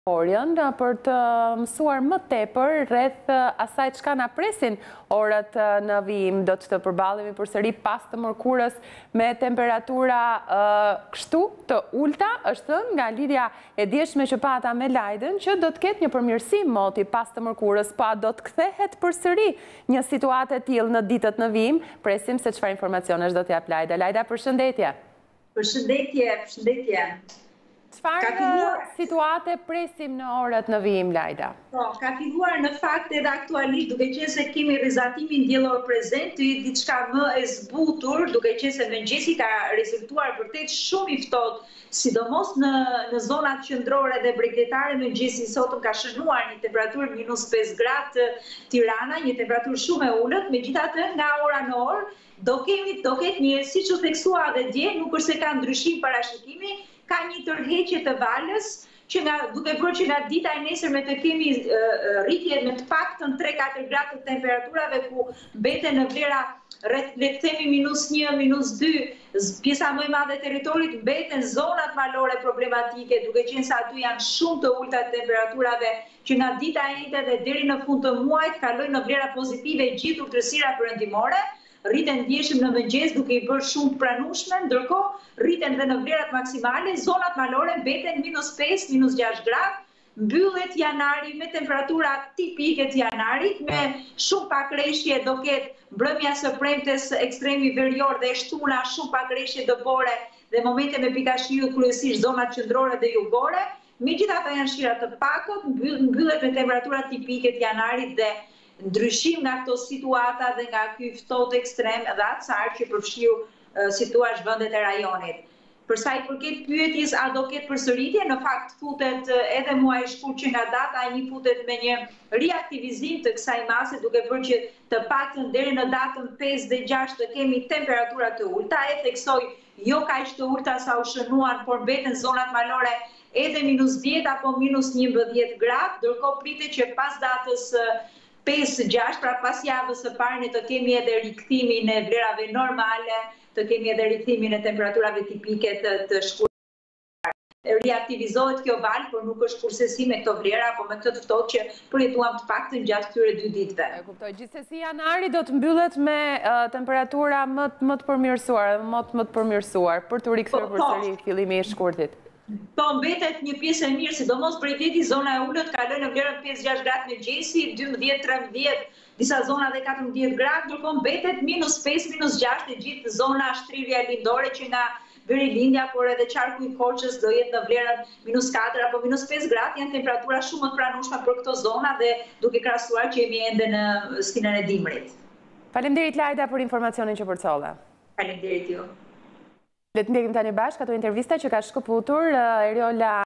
për të mësuar më tepër rreth asaj çka na presin orët në vijim. Do të përballemi përsëri pas të mërkurës me temperatura kështu të ulta, është thënë nga lidhja e dieshme që pata me Lajdën, që do të ketë një përmirësim moti pas të mërkurës, pa do të kthehet përsëri një situatë e tillë në ditët në vijim. Presim se çfarë informacionesh do t'jap Lajda. Lajda, përshëndetje. Përshëndetje. Çfarë situate presim në orët në vijim, Lajda? Po, ka filluar në fakt edhe aktualisht, duke qenë se kemi rrezatimin diellor prezent, diçka më e zbutur, duke qenë se mëngjesi ka rezultuar vërtet shumë i ftohtë, sidomos në zonat qendrore dhe bregdetare. Mëngjesi sotëm ka shënuar një temperaturë -5 gradë Tirana, një temperaturë shumë e ulët. Megjithatë, nga ora në orë do ketë një, siç u theksua edhe dje, nuk është se ka ndryshim parashikimi, ka një tërheqje të valës, që duke bërë që nga dita e nesërme të kemi rritje me të paktën 3-4 gradë të temperaturave, ku mbeten në vlera rreth, le të themi -1, -2, pjesa më e madhe e territorit mbeten zonat malore problematike, duke qenë se aty janë shumë të ulta temperaturave, që nga dita e njëjtë dhe deri në fund të muajit kalojnë në vlera pozitive gjithë urtësira perëndimore. Rriten ndjeshëm në mëngjes duke i bërë shumë të pranueshme, ndërkohë rriten dhe në vlerat maksimale, zonat malore mbeten -5, -6 gradë. Mbyllet janari me temperatura tipike të janarit, me shumë pak reshje, do ketë mbrëmja së premtes ekstremi verior dhe shtuna, shumë pak reshje dëbore dhe momente me pika shiu, kryesisht zonat qendrore dhe jugore. Megjithatë janë shira të pakët, mbyllet me temperatura tipike të janarit dhe ndryshim nga këto situata dhe nga ky ftohtë ekstrem dhe acar që përfshiu situash vendet e rajonit. Për sa i përket pyetjes a do ketë përsëritje, në fakt futet edhe muaji i shkurt që nga data e 1 futet me një riaktivizim të kësaj mase, duke bërë që të paktën deri në datën 5 dhe 6 të kemi temperatura të ulta, e theksoj jo kaq të ulta sa u shënuan, por mbeten zonat malore edhe -10 apo -11 gradë, ndërkohë pritet që pas datës 5-6, pra pas javës së parë, ne të kemi edhe rikthimin e vlerave normale, të kemi edhe rikthimin e temperaturave tipike të shkurtër. Riaktivizohet kjo valë, por nuk është kursesi me këto vlera, apo me këtë ftohtë që përjetuam të paktën gjatë këtyre 2 ditëve. E kuptoj. Gjithsesi janari do të mbyllet me temperatura më të përmirësuar, më të përmirësuar për të rikthyer përsëri fillimi i shkurtit. Po, mbetet një pjesë e mirë, sidomos brejdeti, zona e ulët kaloi në vlerën 5-6 gradë mëngjesi, 12-13, disa zona dhe 14 gradë, ndërkohë mbetet -5, -6 e gjithë zona shtrirja lindore, që nga Verilindja, por edhe qarku i Korçës do jetë në vlerën -4 apo -5 gradë, janë temperatura shumë më të pranueshme për këto zona dhe duke krahasuar që jemi ende në stinën e dimrit. Faleminderit Lajda për informacionin që përcolle. Faleminderit ju. Le të ndjekim tani bashkë ato intervista që ka shkëputur Eriola